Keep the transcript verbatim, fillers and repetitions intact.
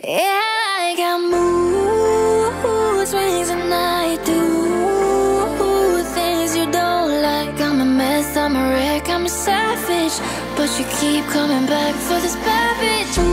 Yeah, I got mood swings and I do things you don't like. I'm a mess, I'm a wreck, I'm a savage, but you keep coming back for this bad bitch.